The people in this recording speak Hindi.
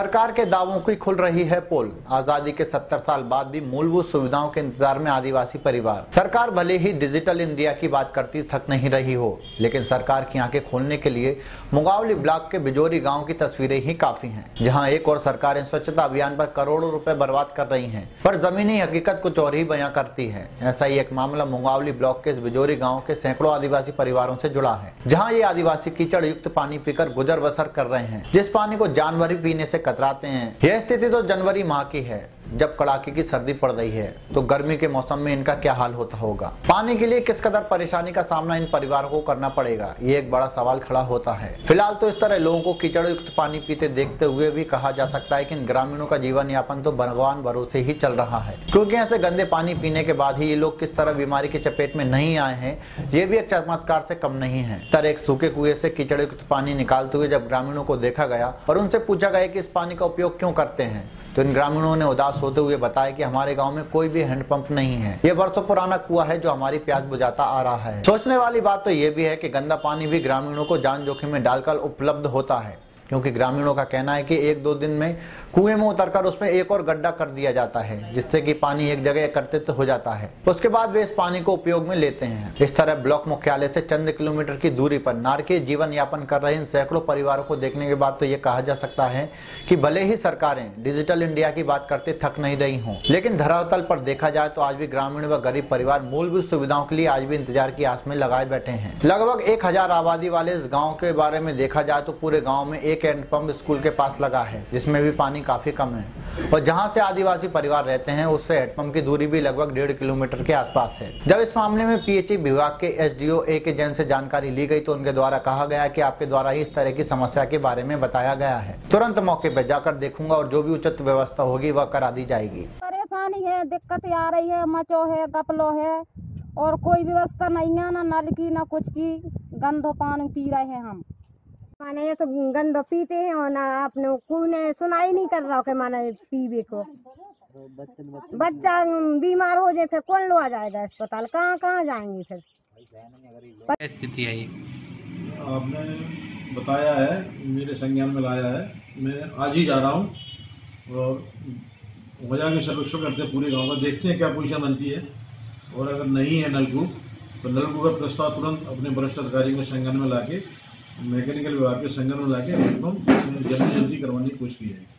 सरकार के दावों की खुल रही है पोल। आजादी के 70 साल बाद भी मूलभूत सुविधाओं के इंतजार में आदिवासी परिवार। सरकार भले ही डिजिटल इंडिया की बात करती थक नहीं रही हो, लेकिन सरकार की आंखें खोलने के लिए मुगावली ब्लॉक के बिजोरी गांव की तस्वीरें ही काफी हैं, जहां एक और सरकारें स्वच्छता अभियान पर करोड़ों रुपए बर्बाद कर रही हैं, पर जमीनी हकीकत कुछ और ही बयां करती है। ऐसा ही एक मामला मुगावली ब्लॉक के इस बिजोरी गाँव के सैकड़ों आदिवासी परिवारों से जुड़ा है, जहाँ ये आदिवासी कीचड़ युक्त पानी पीकर गुजर बसर कर रहे हैं, जिस पानी को जानवर ही पीने से कतराते हैं। यह स्थिति तो जनवरी माह की है, जब कड़ाके की सर्दी पड़ रही है, तो गर्मी के मौसम में इनका क्या हाल होता होगा। पानी के लिए किस कदर परेशानी का सामना इन परिवारों को करना पड़ेगा, ये एक बड़ा सवाल खड़ा होता है। फिलहाल तो इस तरह लोगों को कीचड़ युक्त पानी पीते देखते हुए भी कहा जा सकता है कि इन ग्रामीणों का जीवन यापन तो भगवान भरोसे ही चल रहा है, क्योंकि ऐसे गंदे पानी पीने के बाद ही ये लोग किस तरह बीमारी की चपेट में नहीं आए हैं, ये भी एक चमत्कार से कम नहीं है। तरह एक सूखे कुएं से कीचड़ युक्त पानी निकालते हुए जब ग्रामीणों को देखा गया और उनसे पूछा गया कि इस पानी का उपयोग क्यों करते हैं, तो इन ग्रामीणों ने उदास होते हुए बताया कि हमारे गांव में कोई भी हैंडपंप नहीं है, ये वर्षों पुराना कुआं है जो हमारी प्यास बुझाता आ रहा है। सोचने वाली बात तो ये भी है कि गंदा पानी भी ग्रामीणों को जान जोखिम में डालकर उपलब्ध होता है, क्योंकि ग्रामीणों का कहना है कि 1-2 दिन में कुएं में उतरकर उसमें एक और गड्ढा कर दिया जाता है, जिससे कि पानी एक जगह एकत्रित हो जाता है। उसके बाद वे इस पानी को उपयोग में लेते हैं। इस तरह ब्लॉक मुख्यालय से चंद किलोमीटर की दूरी पर नारकीय जीवन यापन कर रहे इन सैकड़ों परिवारों को देखने के बाद तो ये कहा जा सकता है कि भले ही सरकारें डिजिटल इंडिया की बात करते थक नहीं रही हों, लेकिन धरातल पर देखा जाए तो आज भी ग्रामीण व गरीब परिवार मूलभूत सुविधाओं के लिए आज भी इंतजार की आस में लगाए बैठे हैं। लगभग 1000 आबादी वाले इस गाँव के बारे में देखा जाए तो पूरे गाँव में एक हैंडपंप स्कूल के पास लगा है, जिसमें भी पानी काफी कम है, और जहां से आदिवासी परिवार रहते हैं उससे हैंडपंप की दूरी भी लगभग 1.5 किलोमीटर के आसपास है। जब इस मामले में पीएचई विभाग के एसडीओ ए के जैन से जानकारी ली गई तो उनके द्वारा कहा गया कि आपके द्वारा ही इस तरह की समस्या के बारे में बताया गया है, तुरंत मौके पर जाकर देखूंगा और जो भी उचित व्यवस्था होगी वह करा दी जाएगी। परेशानी है, दिक्कत आ रही है, मचो है, गपलो है और कोई व्यवस्था नहीं है, ना नल की ना कुछ की। गंदो पानी पी रहे हैं हम, माने तो गंद पीते हैं और ना आपने कोई सुनाई नहीं कर रहा कि माने पीवे को बच्चा बीमार हो जाए फिर कौन लो आ जाएगा अस्पताल, कहाँ जाएंगे फिर। स्थिति है आपने बताया है, मेरे संज्ञान में लाया है, मैं आज ही जा रहा हूँ और वजह की सर्वेक्षण करते हैं पूरे गांव का, देखते हैं क्या पोजीशन बनती है, और अगर नहीं है नलकूप तो नलकूप का प्रस्ताव तुरंत अपने वरिष्ठ अधिकारी को संज्ञान में लाके मैकेनिकल विभाग के संज्ञान में लाके जल्दी करवाने की कोशिश की है।